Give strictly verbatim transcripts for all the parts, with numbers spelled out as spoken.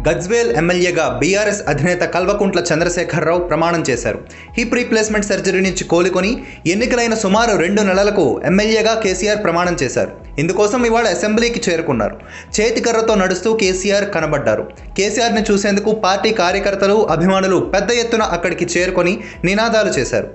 గజ్వేల్ ఎమ్మెల్యేగా బీఆర్ఎస్ అధినేత కల్వకుంట్ల చంద్రశేఖరరావు ప్రమాణం చేశారు. హిప్ రీప్లేస్మెంట్ సర్జరీ నుంచి కోలుకొని ఎన్నికలైన సుమారు రెండు నెలలకు ఎమ్మెల్యేగా కేసీఆర్ ప్రమాణం చేశారు. ఇందుకోసం ఇవాళ అసెంబ్లీకి చేరుకున్నారు. చేతికర్రతో నడుస్తూ కేసీఆర్ కనబడ్డారు. కేసీఆర్ని చూసేందుకు పార్టీ కార్యకర్తలు, అభిమానులు పెద్ద ఎత్తున అక్కడికి చేరుకొని నినాదాలు చేశారు.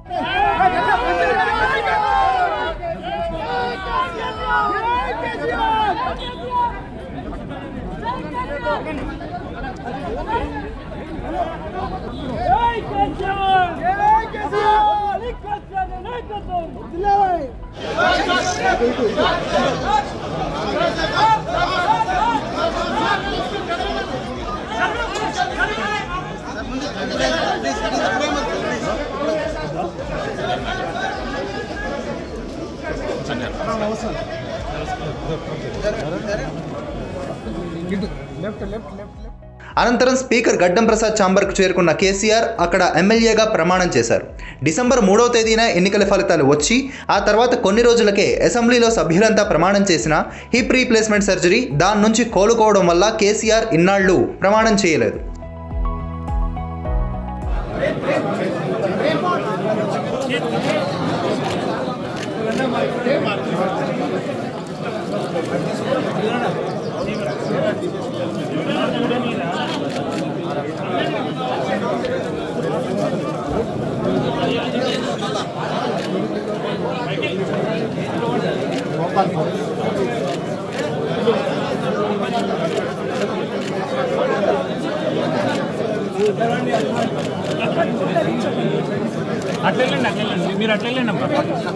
అనంతరం స్పీకర్ గడ్డం ప్రసాద్ ఛాంబర్కు చేరుకున్న కేసీఆర్ అక్కడ ఎమ్మెల్యేగా ప్రమాణం చేశారు. డిసెంబర్ మూడవ తేదీన ఎన్నికల ఫలితాలు వచ్చి ఆ తర్వాత కొన్ని రోజులకే అసెంబ్లీలో సభ్యులంతా ప్రమాణం చేసిన హిప్ రీప్లేస్మెంట్ సర్జరీ దాని నుంచి కోలుకోవడం వల్ల కేసీఆర్ ఇన్నాళ్లు ప్రమాణం చేయలేదు. అట్లెళ్ళండి అట్లెళ్ళండి మీరు అట్లెళ్ళండి అమ్మా.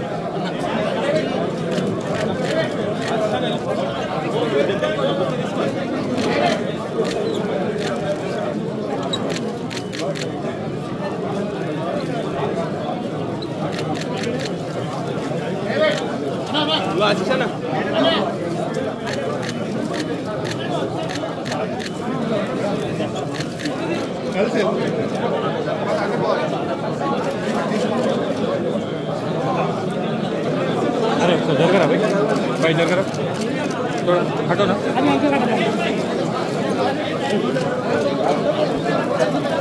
अरे जरगरा भाई भाई जरगरा थोड़ा हटो ना.